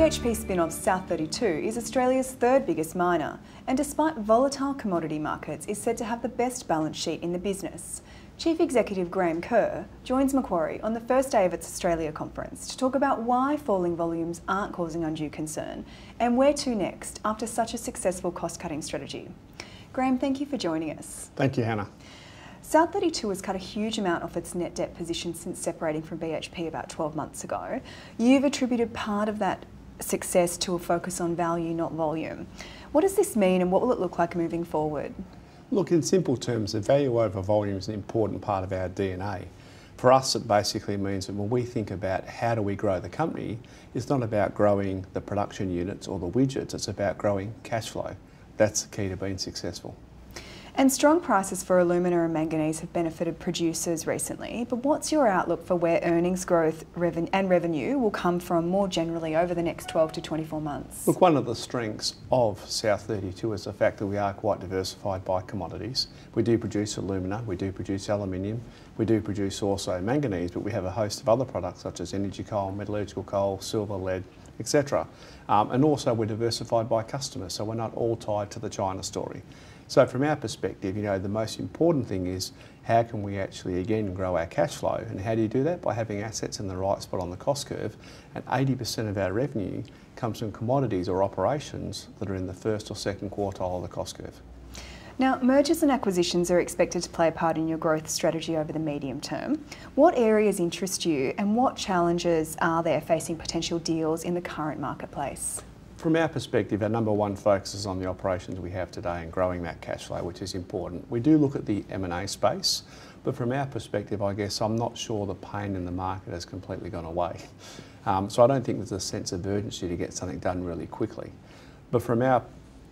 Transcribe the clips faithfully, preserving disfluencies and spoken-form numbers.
H P spin-off South thirty-two is Australia's third biggest miner, and despite volatile commodity markets, is said to have the best balance sheet in the business. Chief Executive Graham Kerr joins Macquarie on the first day of its Australia conference to talk about why falling volumes aren't causing undue concern and where to next after such a successful cost-cutting strategy. Graham, thank you for joining us. Thank you, Hannah. South thirty-two has cut a huge amount off its net debt position since separating from B H P about twelve months ago. You've attributed part of that success to a focus on value, not volume. What does this mean and what will it look like moving forward? Look, in simple terms, the value over volume is an important part of our D N A. For us, it basically means that when we think about how do we grow the company, it's not about growing the production units or the widgets, it's about growing cash flow. That's the key to being successful. And strong prices for alumina and manganese have benefited producers recently, but what's your outlook for where earnings growth reven and revenue will come from more generally over the next twelve to twenty-four months? Look, one of the strengths of South thirty-two is the fact that we are quite diversified by commodities. We do produce alumina, we do produce aluminium, we do produce also manganese, but we have a host of other products such as energy coal, metallurgical coal, silver, lead, et cetera. Um, and also we're diversified by customers, so we're not all tied to the China story. So from our perspective, you know, the most important thing is how can we actually again grow our cash flow, and how do you do that? By having assets in the right spot on the cost curve, and eighty percent of our revenue comes from commodities or operations that are in the first or second quartile of the cost curve. Now, mergers and acquisitions are expected to play a part in your growth strategy over the medium term. What areas interest you and what challenges are there facing potential deals in the current marketplace? From our perspective, our number one focus is on the operations we have today and growing that cash flow, which is important. We do look at the M and A space, but from our perspective, I guess I'm not sure the pain in the market has completely gone away. Um, so I don't think there's a sense of urgency to get something done really quickly. But from our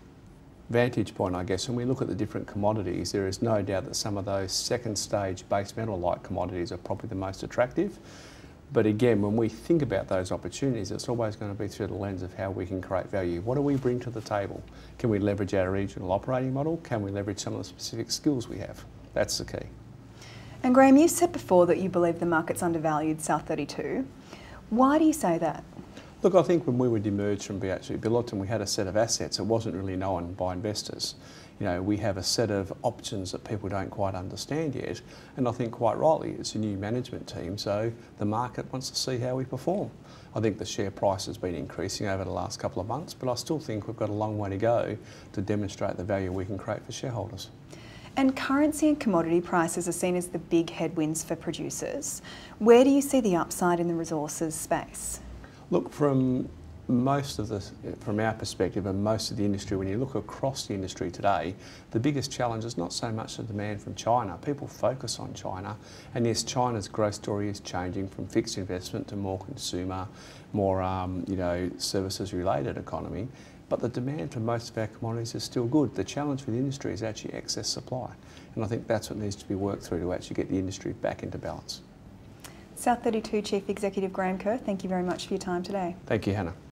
vantage point, I guess, when we look at the different commodities, there is no doubt that some of those second stage base metal-like commodities are probably the most attractive. But again, when we think about those opportunities, it's always going to be through the lens of how we can create value. What do we bring to the table? Can we leverage our regional operating model? Can we leverage some of the specific skills we have? That's the key. And Graham, you said before that you believe the market's undervalued South thirty-two. Why do you say that? Look, I think when we were demerged from B H P Billiton, we had a set of assets that wasn't really known by investors. You know, we have a set of options that people don't quite understand yet, and I think quite rightly it's a new management team, so the market wants to see how we perform. I think the share price has been increasing over the last couple of months, but I still think we've got a long way to go to demonstrate the value we can create for shareholders. And currency and commodity prices are seen as the big headwinds for producers. Where do you see the upside in the resources space? Look, from most of the, from our perspective and most of the industry, when you look across the industry today, the biggest challenge is not so much the demand from China. People focus on China, and yes, China's growth story is changing from fixed investment to more consumer, more um, you know, services-related economy. But the demand for most of our commodities is still good. The challenge for the industry is actually excess supply, and I think that's what needs to be worked through to actually get the industry back into balance. South thirty-two Chief Executive Graham Kerr, thank you very much for your time today. Thank you, Hannah.